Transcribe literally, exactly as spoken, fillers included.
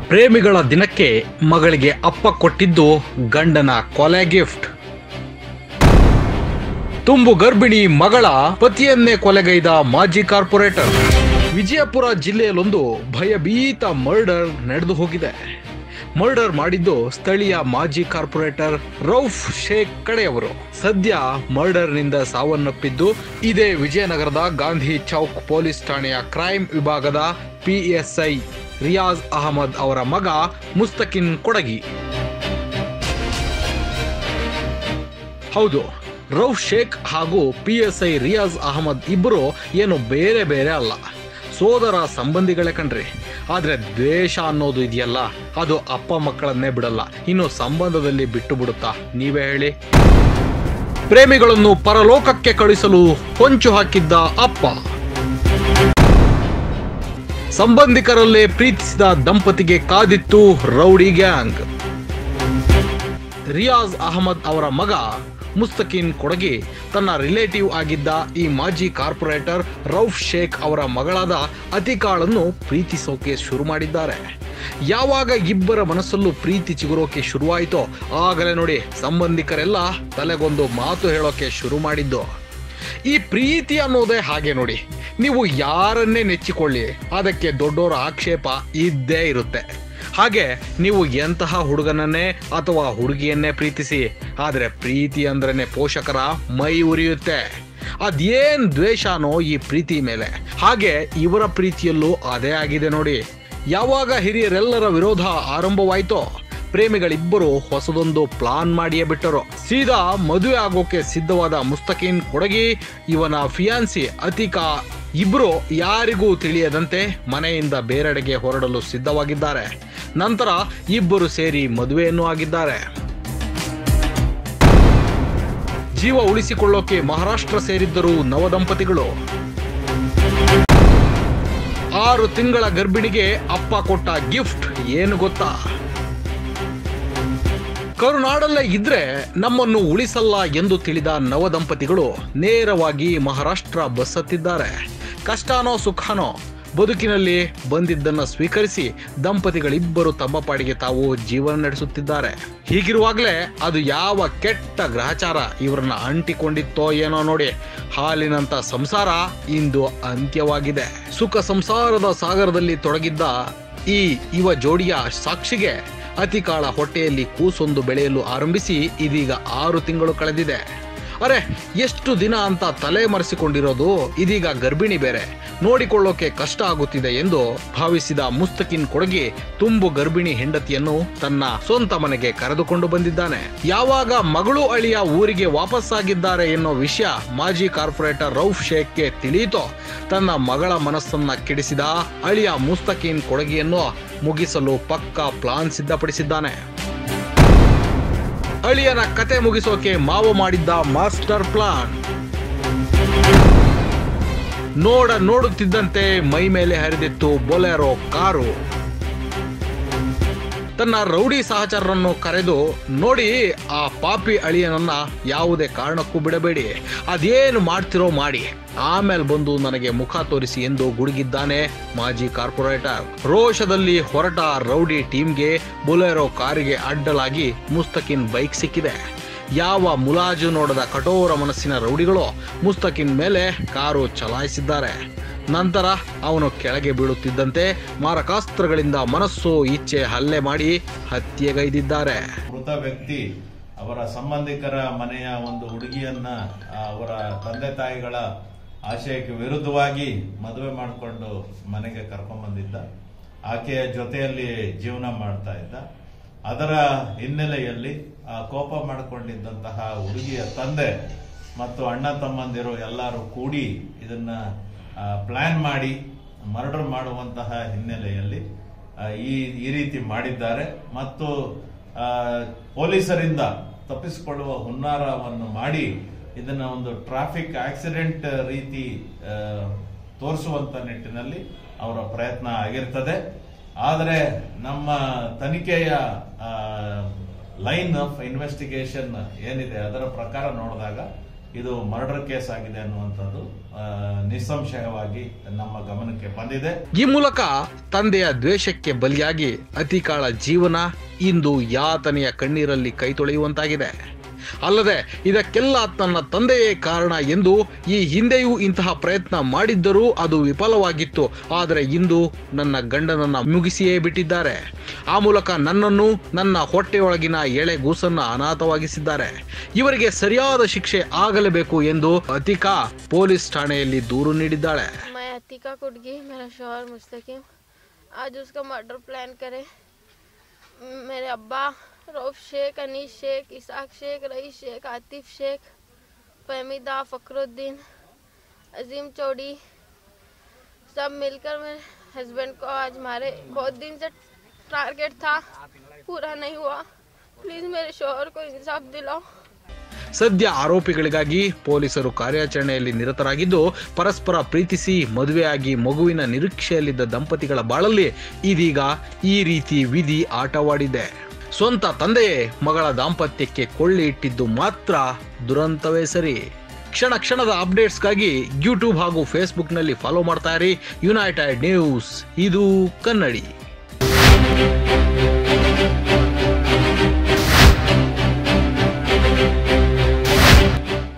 ಪ್ರೇಮಿಗಳ ದಿನಕ್ಕೆ ಮಗಳಿಗೆ ಅಪ್ಪ ಕೊಟ್ಟಿದ್ದು ಗಂಡನ ಕೊಲೆ ಗಿಫ್ಟ್. ತುಂಬು ಗರ್ಭಿಣಿ ಮಗಳ ಪತಿಯನ್ನೇ ಕೊಲೆಗೈದ ಮಾಜಿ ಕಾರ್ಪೊರೇಟರ್. ವಿಜಯಪುರ ಜಿಲ್ಲೆಯಲ್ಲೊಂದು ಭಯಭೀತ ಮರ್ಡರ್ ನಡೆದು ಹೋಗಿದೆ. ಮರ್ಡರ್ ಮಾಡಿದ್ದು ಸ್ಥಳೀಯ ಮಾಜಿ ಕಾರ್ಪೊರೇಟರ್ ರೌಫ್ ಶೇಖ್ ಕಡೆಯವರು. ಸದ್ಯ ಮರ್ಡರ್ನಿಂದ ಸಾವನ್ನಪ್ಪಿದ್ದು ಇದೇ ವಿಜಯನಗರದ ಗಾಂಧಿ ಚೌಕ್ ಪೊಲೀಸ್ ಠಾಣೆಯ ಕ್ರೈಮ್ ವಿಭಾಗದ ಪಿಎಸ್ಐ ರಿಯಾಜ್ ಅಹಮದ್ ಅವರ ಮಗ ಮುಸ್ತಕಿನ್ ಕೊಡಗಿ. ಹೌದು, ರೌಫ್ ಶೇಖ್ ಹಾಗೂ ಪಿಎಸ್ಐ ರಿಯಾಜ್ ಅಹಮದ್ ಇಬ್ಬರು ಏನು ಬೇರೆ ಬೇರೆ ಅಲ್ಲ, ಸೋದರ ಸಂಬಂಧಿಗಳೇ ಕಣ್ರಿ. ಆದ್ರೆ ದ್ವೇಷ ಅನ್ನೋದು ಇದೆಯಲ್ಲ, ಅದು ಅಪ್ಪ ಮಕ್ಕಳನ್ನೇ ಬಿಡಲ್ಲ, ಇನ್ನು ಸಂಬಂಧದಲ್ಲಿ ಬಿಟ್ಟು ಬಿಡುತ್ತಾ ನೀವೇ ಹೇಳಿ. ಪ್ರೇಮಿಗಳನ್ನು ಪರಲೋಕಕ್ಕೆ ಕಳಿಸಲು ಹೊಂಚು ಹಾಕಿದ್ದ ಅಪ್ಪ. ಸಂಬಂಧಿಕರಲ್ಲೇ ಪ್ರೀತಿಸಿದ ದಂಪತಿಗೆ ಕಾದಿತ್ತು ರೌಡಿ ಗ್ಯಾಂಗ್. ರಿಯಾಜ್ ಅಹಮದ್ ಅವರ ಮಗ ಮುಸ್ತಕಿನ್ ಕೊಡಗಿ ತನ್ನ ರಿಲೇಟಿವ್ ಆಗಿದ್ದ ಈ ಮಾಜಿ ಕಾರ್ಪೊರೇಟರ್ ರೌಫ್ ಶೇಖ್ ಅವರ ಮಗಳಾದ ಅತಿಕಾಳನ್ನು ಪ್ರೀತಿಸೋಕೆ ಶುರು ಮಾಡಿದ್ದಾರೆ. ಯಾವಾಗ ಇಬ್ಬರ ಮನಸ್ಸಲ್ಲೂ ಪ್ರೀತಿ ಚಿಗುರೋಕೆ ಶುರುವಾಯಿತೋ ಆಗಲೇ ನೋಡಿ ಸಂಬಂಧಿಕರೆಲ್ಲ ತಲೆಗೊಂದು ಮಾತು ಹೇಳೋಕೆ ಶುರು ಮಾಡಿದ್ದು. ಈ ಪ್ರೀತಿ ಅನ್ನೋದೇ ಹಾಗೆ ನೋಡಿ, ನೀವು ಯಾರನ್ನೇ ನೆಚ್ಚಿಕೊಳ್ಳಿ, ಅದಕ್ಕೆ ದೊಡ್ಡವರ ಆಕ್ಷೇಪ ಇದ್ದೇ ಇರುತ್ತೆ. ಹಾಗೆ ನೀವು ಎಂತಹ ಹುಡುಗನನ್ನೇ ಅಥವಾ ಹುಡುಗಿಯನ್ನೇ ಪ್ರೀತಿಸಿ, ಆದರೆ ಪ್ರೀತಿ ಅಂದ್ರೇನೆ ಪೋಷಕರ ಮೈ ಉರಿಯುತ್ತೆ. ಅದೇನ್ ದ್ವೇಷನೋ ಈ ಪ್ರೀತಿ ಮೇಲೆ, ಹಾಗೆ ಇವರ ಪ್ರೀತಿಯಲ್ಲೂ ಅದೇ ಆಗಿದೆ ನೋಡಿ. ಯಾವಾಗ ಹಿರಿಯರೆಲ್ಲರ ವಿರೋಧ ಆರಂಭವಾಯಿತೋ ಪ್ರೇಮಿಗಳಿಬ್ಬರು ಹೊಸದೊಂದು ಪ್ಲಾನ್ ಮಾಡಿಯೇ ಬಿಟ್ಟರು. ಸೀದಾ ಮದುವೆ ಆಗೋಕೆ ಸಿದ್ಧವಾದ ಮುಸ್ತಕಿನ್ ಕೊಡಗಿ, ಇವನ ಫಿಯಾನ್ಸಿ ಅತಿಕಾ ಇಬ್ರು ಯಾರಿಗೂ ತಿಳಿಯದಂತೆ ಮನೆಯಿಂದ ಬೇರೆಡೆಗೆ ಹೊರಡಲು ಸಿದ್ಧವಾಗಿದ್ದಾರೆ. ನಂತರ ಇಬ್ಬರು ಸೇರಿ ಮದುವೆಯನ್ನು ಆಗಿದ್ದಾರೆ. ಜೀವ ಉಳಿಸಿಕೊಳ್ಳೋಕೆ ಮಹಾರಾಷ್ಟ್ರ ಸೇರಿದ್ದರು ನವದಂಪತಿಗಳು. ಆರು ತಿಂಗಳ ಗರ್ಭಿಣಿಗೆ ಅಪ್ಪ ಕೊಟ್ಟ ಗಿಫ್ಟ್ ಏನು ಗೊತ್ತಾ? ಕರುನಾಡಲ್ಲೇ ಇದ್ರೆ ನಮ್ಮನ್ನು ಉಳಿಸಲ್ಲ ಎಂದು ತಿಳಿದ ನವದಂಪತಿಗಳು ನೇರವಾಗಿ ಮಹಾರಾಷ್ಟ್ರ ಬಸ್ ಹತ್ತಿದ್ದಾರೆ. ಕಷ್ಟನೋ ಸುಖನೋ ಬದುಕಿನಲ್ಲಿ ಬಂದಿದ್ದನ್ನು ಸ್ವೀಕರಿಸಿ ದಂಪತಿಗಳಿಬ್ಬರು ತಮ್ಮ ಪಾಡಿಗೆ ತಾವು ಜೀವನ ನಡೆಸುತ್ತಿದ್ದಾರೆ. ಹೀಗಿರುವಾಗಲೇ ಅದು ಯಾವ ಕೆಟ್ಟ ಗ್ರಹಚಾರ ಇವರನ್ನ ಅಂಟಿಕೊಂಡಿತ್ತೋ ಏನೋ ನೋಡಿ, ಹಾಲಿನಂತ ಸಂಸಾರ ಇಂದು ಅಂತ್ಯವಾಗಿದೆ. ಸುಖ ಸಂಸಾರದ ಸಾಗರದಲ್ಲಿ ತೊಡಗಿದ್ದ ಈ ಯುವ ಜೋಡಿಯ ಸಾಕ್ಷಿಗೆ ಅತಿಕಾಳ ಹೊಟ್ಟೆಯಲ್ಲಿ ಕೂಸೊಂದು ಬೆಳೆಯಲು ಆರಂಭಿಸಿ ಇದೀಗ ಆರು ತಿಂಗಳು ಕಳೆದಿದೆ. ಅರೆ, ಎಷ್ಟು ದಿನ ಅಂತ ತಲೆ ಮರೆಸಿಕೊಂಡಿರೋದು, ಇದೀಗ ಗರ್ಭಿಣಿ ಬೇರೆ, ನೋಡಿಕೊಳ್ಳೋಕೆ ಕಷ್ಟ ಆಗುತ್ತಿದೆ ಎಂದು ಭಾವಿಸಿದ ಮುಸ್ತಕಿನ್ ಕೊಡಗಿ ತುಂಬು ಗರ್ಭಿಣಿ ಹೆಂಡತಿಯನ್ನು ತನ್ನ ಸ್ವಂತ ಮನೆಗೆ ಕರೆದುಕೊಂಡು ಬಂದಿದ್ದಾನೆ. ಯಾವಾಗ ಮಗಳು ಅಳಿಯ ಊರಿಗೆ ವಾಪಸ್ಸಾಗಿದ್ದಾರೆ ಎನ್ನೋ ವಿಷಯ ಮಾಜಿ ಕಾರ್ಪೊರೇಟರ್ ರೌಫ್ ಶೇಖ್ಗೆ ತಿಳಿಯಿತೋ ತನ್ನ ಮಗಳ ಮನಸ್ಸನ್ನ ಕೆಡಿಸಿದ ಅಳಿಯ ಮುಸ್ತಕಿನ್ ಕೊಡಗಿಯನ್ನು ಮುಗಿಸಲು ಪಕ್ಕಾ ಪ್ಲಾನ್ ಸಿದ್ಧಪಡಿಸಿದ್ದಾನೆ. ಅಳಿಯನ ಕತೆ ಮುಗಿಸೋಕೆ ಮಾವ ಮಾಡಿದ್ದ ಮಾಸ್ಟರ್ ಪ್ಲಾನ್. ನೋಡ ನೋಡುತ್ತಿದ್ದಂತೆ ಮೈ ಮೇಲೆ ಹರಿದಿತ್ತು ಬೊಲೆರೋ ಕಾರು. ತನ್ನ ರೌಡಿ ಸಹಚರರನ್ನು ಕರೆದು, ನೋಡಿ ಆ ಪಾಪಿ ಅಳಿಯನನ್ನ ಯಾವುದೇ ಕಾರಣಕ್ಕೂ ಬಿಡಬೇಡಿ, ಅದೇನು ಮಾಡ್ತಿರೋ ಮಾಡಿ, ಆಮೇಲೆ ಬಂದು ನನಗೆ ಮುಖ ತೋರಿಸಿ ಎಂದು ಗುಡುಗಿದ್ದಾನೆ ಮಾಜಿ ಕಾರ್ಪೊರೇಟರ್. ರೋಷದಲ್ಲಿ ಹೊರಟ ರೌಡಿ ಟೀಮ್ಗೆ ಬೊಲೆರೋ ಕಾರಿಗೆ ಅಡ್ಡಲಾಗಿ ಮುಸ್ತಕಿನ್ ಬೈಕ್ ಸಿಕ್ಕಿದೆ. ಯಾವ ಮುಲಾಜು ನೋಡದ ಕಠೋರ ಮನಸ್ಸಿನ ರೌಡಿಗಳು ಮುಸ್ತಕಿನ್ ಮೇಲೆ ಕಾರು ಚಲಾಯಿಸಿದ್ದಾರೆ. ನಂತರ ಅವನು ಕೆಳಗೆ ಬೀಳುತ್ತಿದ್ದಂತೆ ಮಾರಕಾಸ್ತ್ರಗಳಿಂದ ಮನಸ್ಸು ಇಚ್ಛೆ ಹಲ್ಲೆ ಮಾಡಿ ಹತ್ಯೆಗೈದಿದ್ದಾರೆ. ಮೃತ ವ್ಯಕ್ತಿ ಅವರ ಸಂಬಂಧಿಕರ ಮನೆಯ ಒಂದು ಹುಡುಗಿಯನ್ನ ಅವರ ತಂದೆ ತಾಯಿಗಳ ಆಶಯಕ್ಕೆ ವಿರುದ್ಧವಾಗಿ ಮದುವೆ ಮಾಡಿಕೊಂಡು ಮನೆಗೆ ಕರ್ಕೊಂಡ್ ಬಂದಿದ್ದ. ಆಕೆಯ ಜೊತೆಯಲ್ಲಿ ಜೀವನ ಮಾಡ್ತಾ ಇದ್ದ. ಅದರ ಹಿನ್ನೆಲೆಯಲ್ಲಿ ಕೋಪ ಮಾಡಿಕೊಂಡಿದ್ದಂತಹ ಹುಡುಗಿಯ ತಂದೆ ಮತ್ತು ಅಣ್ಣ ತಮ್ಮಂದಿರು ಎಲ್ಲರೂ ಕೂಡಿ ಇದನ್ನ ಪ್ಲಾನ್ ಮಾಡಿ ಮರ್ಡರ್ ಮಾಡುವಂತಹ ಹಿನ್ನೆಲೆಯಲ್ಲಿ ಈ ಈ ರೀತಿ ಮಾಡಿದ್ದಾರೆ. ಮತ್ತು ಪೊಲೀಸರಿಂದ ತಪ್ಪಿಸಿಕೊಳ್ಳುವ ಹುನ್ನಾರವನ್ನು ಮಾಡಿ ಇದನ್ನ ಒಂದು ಟ್ರಾಫಿಕ್ ಆಕ್ಸಿಡೆಂಟ್ ರೀತಿ ತೋರಿಸುವಂತ ನಿಟ್ಟಿನಲ್ಲಿ ಅವರ ಪ್ರಯತ್ನ ಆಗಿರ್ತದೆ. ಆದರೆ ನಮ್ಮ ತನಿಖೆಯ ಲೈನ್ ಆಫ್ ಇನ್ವೆಸ್ಟಿಗೇಷನ್ ಏನಿದೆ ಅದರ ಪ್ರಕಾರ ನೋಡಿದಾಗ ಇದು ಮರ್ಡರ್ ಕೇಸ್ ಆಗಿದೆ ಅನ್ನುವಂಥದ್ದು ನಿಸ್ಸಂಶಯವಾಗಿ ನಮ್ಮ ಗಮನಕ್ಕೆ ಬಂದಿದೆ. ಈ ಮೂಲಕ ತಂದೆಯ ದ್ವೇಷಕ್ಕೆ ಬಲಿಯಾಗಿ ಅತಿಕಾಳ ಜೀವನ ಇಂದು ಯಾತನೆಯ ಕಣ್ಣೀರಲ್ಲಿ ಕೈ ತೊಳೆಯುವಂತಾಗಿದೆ. ಅಲ್ಲದೆ ಇದಕ್ಕೆಲ್ಲ ತನ್ನ ತಂದೆಯೇ ಕಾರಣ ಎಂದು ಈ ಹಿಂದೆಯೂ ಇಂತಹ ಪ್ರಯತ್ನ ಮಾಡಿದ್ದರೂ ಅದು ವಿಫಲವಾಗಿತ್ತು. ಆದರೆ ಇಂದು ನನ್ನ ಗಂಡನನ್ನ ಮುಗಿಸಿಯೇ ಬಿಟ್ಟಿದ್ದಾರೆ. ಆ ಮೂಲಕ ನನ್ನನ್ನು, ನನ್ನ ಹೊಟ್ಟೆಯೊಳಗಿನ ಎಳೆ ಗೂಸನ್ನ ಅನಾಥವಾಗಿಸಿದ್ದಾರೆ. ಇವರಿಗೆ ಸರಿಯಾದ ಶಿಕ್ಷೆ ಆಗಲೇಬೇಕು ಎಂದು ಅತಿಕಾ ಪೊಲೀಸ್ ಠಾಣೆಯಲ್ಲಿ ದೂರು ನೀಡಿದ್ದಾಳೆ. अतिका कुडगी मेरा शौहर मुस्तकीम आज उसका मर्डर प्लान करे. मेरे अब्बा रऊफ शेख, अनीस शेख, इसाक शेख, रईस शेख, आतिफ शेख, फहमीदा, फखरुद्दीन, अजीम चौड़ी सब मिलकर मेरे हस्बैंड को आज मारे. बहुत दिन से टारगेट था, पूरा नहीं हुआ. प्लीज़ मेरे शौहर को इंसाफ दिलाओ. ಸದ್ಯ ಆರೋಪಿಗಳಿಗಾಗಿ ಪೊಲೀಸರು ಕಾರ್ಯಾಚರಣೆಯಲ್ಲಿ ನಿರತರಾಗಿದ್ದು, ಪರಸ್ಪರ ಪ್ರೀತಿಸಿ ಮದುವೆಯಾಗಿ ಮಗುವಿನ ನಿರೀಕ್ಷೆಯಲ್ಲಿದ್ದ ದಂಪತಿಗಳ ಬಾಳಲ್ಲಿ ಇದೀಗ ಈ ರೀತಿ ವಿಧಿ ಆಟವಾಡಿದೆ. ಸ್ವಂತ ತಂದೆಯೇ ಮಗಳ ದಾಂಪತ್ಯಕ್ಕೆ ಕೊಳ್ಳಿ ಇಟ್ಟಿದ್ದು ಮಾತ್ರ ದುರಂತವೇ ಸರಿ. ಕ್ಷಣ ಕ್ಷಣದ ಅಪ್ಡೇಟ್ಸ್ಗಾಗಿ ಯೂಟ್ಯೂಬ್ ಹಾಗೂ ಫೇಸ್ಬುಕ್ನಲ್ಲಿ ಫಾಲೋ ಮಾಡ್ತಾ ಇರಿ ಯುನೈಟೆಡ್ ನ್ಯೂಸ್, ಇದು ಕನ್ನಡಿ.